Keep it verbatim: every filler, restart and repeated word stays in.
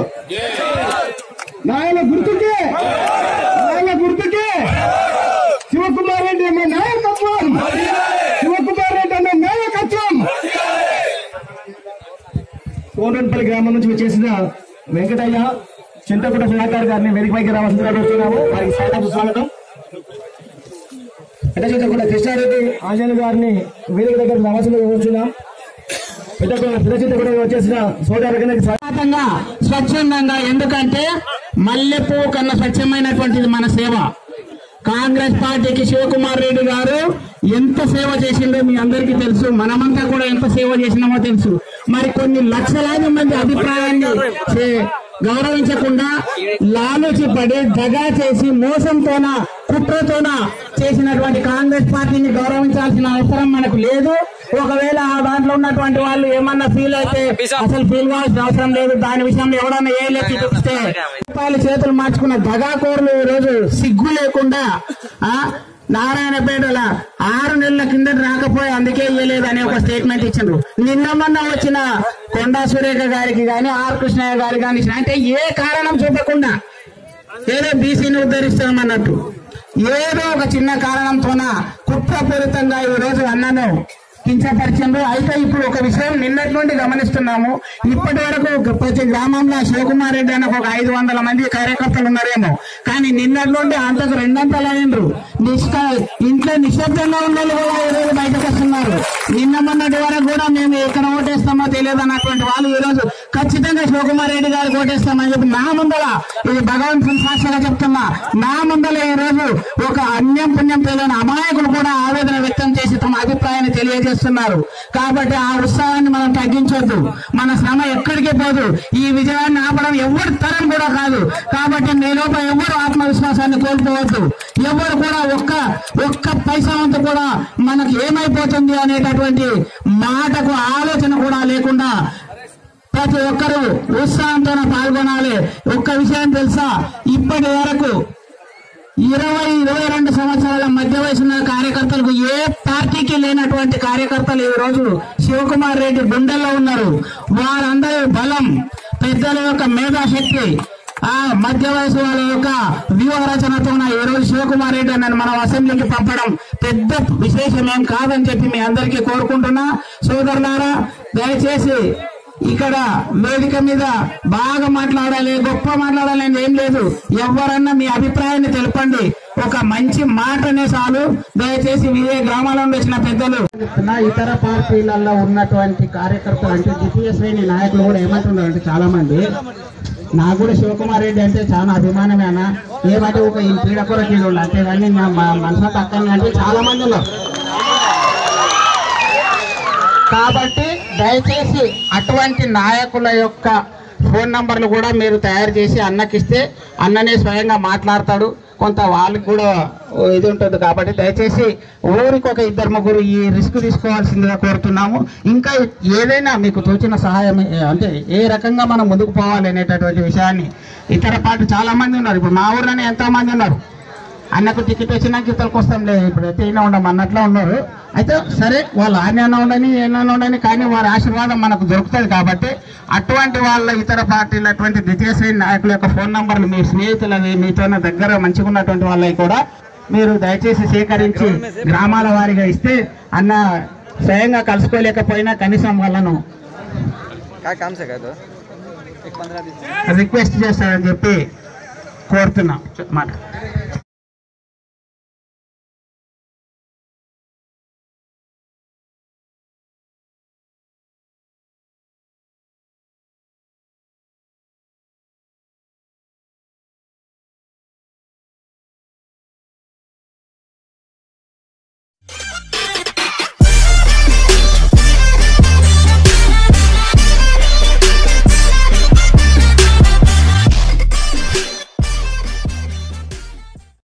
నాయన గుర్తుకే నాయన గుర్తుకే శివకుమార్ రెడ్డి అన్న నాయకత్వం శివకుమార్ రెడ్డి అన్న నాయకత్వం. కోనపల్లి గ్రామం నుంచి చేసిన వెంకటయ్య చింతకుంట సుధాకర్ గారిని వేదికపైకి రావాల్సిందిగా కోరుతున్నాము. వారికి స్వాగతం స్వాగతం. కూడా కృష్ణారెడ్డి ఆంజనేయ గారిని వేదిక దగ్గర రావాల్సిందిగా కోరుతున్నాం. వచ్చేసిన సోదరుగా స్వచ్ఛందంగా, ఎందుకంటే మల్లెపూ కన్నా స్వచ్ఛమైనటువంటిది మన సేవ. కాంగ్రెస్ పార్టీకి శివకుమార్ రెడ్డి గారు ఎంత సేవ చేసిందో మీ అందరికీ తెలుసు, మనమంతా కూడా ఎంత సేవ చేసినామో తెలుసు. మరి కొన్ని లక్షలాది మంది అభిప్రాయాన్ని గౌరవించకుండా లాలూచి పడి దగా చేసి మోసంతోన కుట్రతోన చేసినటువంటి కాంగ్రెస్ పార్టీని గౌరవించాల్సిన అవసరం మనకు లేదు. ఒకవేళ ఆ దాంట్లో ఉన్నటువంటి వాళ్ళు ఏమన్నా ఫీల్ అయితే అసలు ఫీల్ కావాల్సిన అవసరం లేదు. దాని విషయంలో ఎవడన్నా ఏ లెక్క చూపిస్తే రూపాయలు చేతులు మార్చుకున్న దగాకోర్లు ఈ రోజు సిగ్గు లేకుండా ఆ నారాయణపేటల ఆరు నెలల కింద రాకపోయి అందుకే ఇవ్వలేదు అనే ఒక స్టేట్మెంట్ ఇచ్చిండ్రు. నిన్న మొన్న వచ్చిన కొండా సురేఖ గారికి గాని ఆర్ కృష్ణయ్య గారికి కానీ అంటే ఏ కారణం చూపకుండా ఏదో బీసీని ఉద్ధరిస్తామన్నట్టు ఏదో ఒక చిన్న కారణంతోన కుట్రపూరితంగా ఈ రోజు అన్నను కించపరిచిండ్రు. అయితే ఇప్పుడు ఒక విషయం నిన్నటి నుండి గమనిస్తున్నాము. ఇప్పటి వరకు ప్రతి గ్రామంలో శివకుమార్ రెడ్డి అన్న ఒక ఐదు వందల మంది కార్యకర్తలు ఉన్నారేమో, కానీ నిన్నటి నుండి అంతకు రెండంతలు అయిండ్రు. నిష్క ఇంట్లో నిశ్శబ్దంగా ఉన్న వాళ్ళు కూడా ఈ రోజు బయటకు వస్తున్నారు. నిన్న మొన్నటి వరకు కూడా మేము ఎక్కడ ఓటేస్తామో తెలియదు అన్నటువంటి వాళ్ళు ఈ రోజు ఖచ్చితంగా శివకుమార్ రెడ్డి గారికి ఓటేస్తామని చెప్పి నా ముందల, ఇది భగవంతుని సాక్షిగా చెప్తున్నా, నా ముందల ఈ రోజు ఒక అన్యం పుణ్యం తెలియని అమాయకులు కూడా ఆవేదన వ్యక్తం చేసి తమ అభిప్రాయాన్ని తెలియజేస్తున్నారు. కాబట్టి ఆ ఉత్సాహాన్ని మనం తగ్గించొద్దు. మన శ్రమ ఎక్కడికి పోదు. ఈ విజయాన్ని ఆపడం ఎవరి తరం కూడా కాదు. కాబట్టి మీలోప ఎవరు ఆత్మవిశ్వాసాన్ని కోల్పోవద్దు. ఎవరు కూడా ఒక్క ఒక్క పైసా వంతు కూడా మనకు ఏమైపోతుంది అనేటటువంటి మాటకు ఆలోచన కూడా లేకుండా ప్రతి ఒక్కరూ ఉత్సాహంతో పాల్గొనాలి. ఒక్క విషయం తెలుసా, ఇప్పటి వరకు ఇరవై ఇరవై రెండు సంవత్సరాల మధ్య వయసున్న కార్యకర్తలకు ఏ పార్టీకి లేనటువంటి కార్యకర్తలు ఈ రోజు శివకుమార్ రెడ్డి గుండెల్లో ఉన్నారు. వారందరి బలం, పెద్దల యొక్క మేధాశక్తి, ఆ మధ్య వయసు వాళ్ళ యొక్క వ్యూహ రచనతో ఈ రోజు శివకుమార్ రెడ్డి అన్న మనం అసెంబ్లీకి పంపడం పెద్ద విశేషం ఏం కాదని చెప్పి మీ అందరికీ కోరుకుంటున్నా. సోదరులారా, దయచేసి ఇక్కడ వేదిక మీద బాగా మాట్లాడాలి, గొప్ప మాట్లాడాలి అని ఏం లేదు. ఎవరన్నా మీ అభిప్రాయాన్ని తెలపండి. ఒక మంచి మాటనే చాలు. దయచేసి మీరే గ్రామాల్లో వచ్చిన పెద్దలు, ఇతర పార్టీలలో ఉన్నటువంటి కార్యకర్తలు అంటే ద్వితీయ శ్రేణి నాయకులు కూడా ఏమంటున్నారు అంటే చాలా మంది, నాకు కూడా శివకుమార్ రెడ్డి అంటే చాలా అభిమానమేనా, ఏమంటే ఒక ఈ పీడకూర కీళ్ళు అంటే కానీ మా మనసు పక్కన అంటే చాలా మంది ఉన్నారు. కాబట్టి దయచేసి అటువంటి నాయకుల యొక్క ఫోన్ నంబర్లు కూడా మీరు తయారు చేసి అన్నకిస్తే అన్ననే స్వయంగా మాట్లాడతాడు. కొంత వాళ్ళకి కూడా ఇది ఉంటుంది. కాబట్టి దయచేసి ఊరికి ఒక ఇద్దరు ముగ్గురు ఈ రిస్క్ తీసుకోవాల్సిందిగా కోరుతున్నాము. ఇంకా ఏదైనా మీకు తోచిన సహాయం అంటే ఏ రకంగా మనం ముందుకు పోవాలి అనేటటువంటి విషయాన్ని ఇతర పార్టీ చాలా మంది ఉన్నారు. ఇప్పుడు మా ఊర్లోనే ఎంతో మంది ఉన్నారు. అన్నకు టికెట్ వచ్చినాక ఇతరులకు వస్తాం లేదు, ఇప్పుడు అయితే అయినా ఉండం అన్నట్లో ఉన్నారు. అయితే సరే, వాళ్ళు ఆజ్ఞాన ఉండని ఏమైనా ఉండని, కానీ వారి ఆశీర్వాదం మనకు దొరుకుతుంది. కాబట్టి అటువంటి వాళ్ళ ఇతర పార్టీలు అటువంటి ద్వితీయ శ్రేణి నాయకుల యొక్క ఫోన్ నంబర్లు మీ స్నేహితులవి మీతో దగ్గర మంచిగా ఉన్నటువంటి వాళ్ళవి కూడా మీరు దయచేసి సేకరించి గ్రామాల వారీగా ఇస్తే అన్న స్వయంగా కలుసుకోలేకపోయినా కనీసం వాళ్ళను రిక్వెస్ట్ చేస్తారని చెప్పి కోరుతున్నాం మాట.